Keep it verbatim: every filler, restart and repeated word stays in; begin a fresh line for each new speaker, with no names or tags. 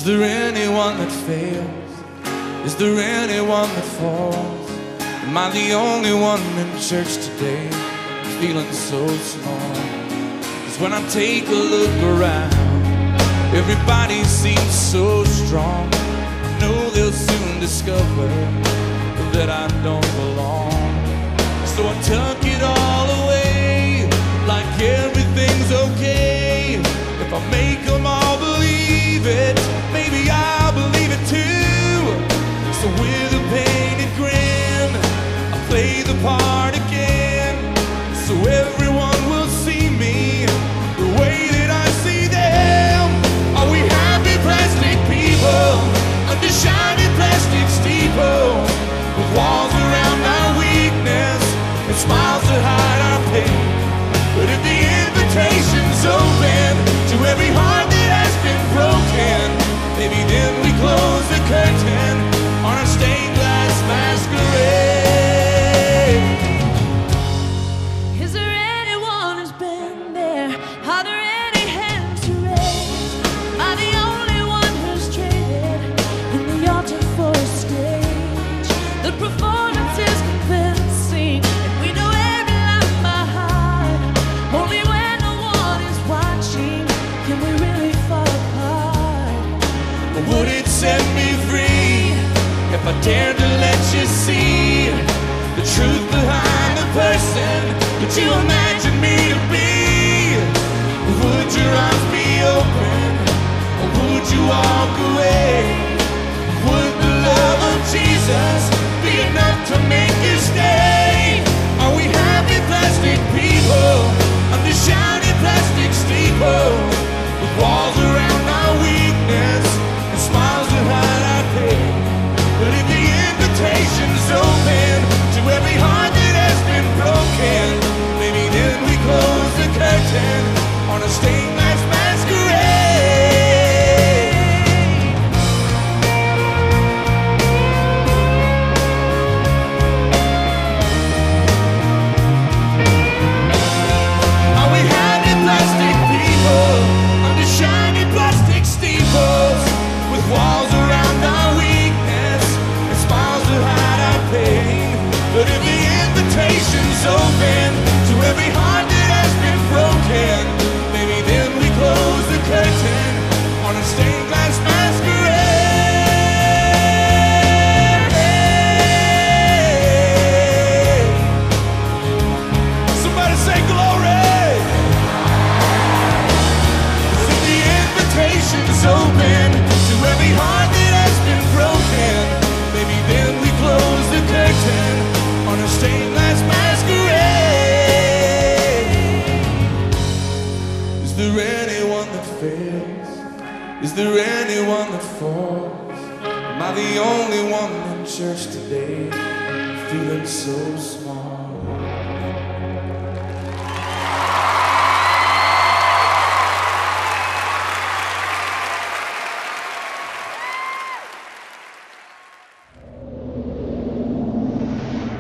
there anyone that fails? Is there anyone that falls? Am I the only one in church today feeling so small? 'Cause when I take a look around, everybody seems so strong. I know they'll soon discover that I don't belong. So I tuck it all away like everything's okay. If I make them all believe it, maybe I'll believe it too. So with a painted grin, I play the part again, so everyone will see me the way that I see them. Are we happy plastic people under shiny plastic steeples, with walls around our weakness and smiles to hide our pain? But if the invitation's open to every heart that has been broken, maybe then we close the curtain on a stained glass masquerade.
Is there anyone who's been there? Are there any hands to raise? Am I the only one who's traded in the altar for a stage? The performance is convincing, and we know every line by heart. Only when no one is watching can we really fall apart.
Would it set me free if I dared to let you see the truth behind the person that you imagine me to be? Would your eyes be open, or would you walk away? Would the love of Jesus be enough to make you stay? Are we happy plastic people under shiny plastic steeples, with walls around our weakness and smiles to hide our pain? But if the invitation's open to every heart that has been broken, maybe then we close the curtain on a stained glass masquerade. Are we happy plastic people under shiny plastic steeples, with walls around our weakness and smiles to hide our pain? But if the invitation's open to every heart that has been broken, maybe then we close the curtain on a stained glass masquerade. Somebody say glory. 'Cause if the invitation's open to every heart that has been broken, maybe then we close the curtain on a stained glass masquerade. Is there anyone that fails? Is there anyone that falls? Am I the only one in church today feeling so small?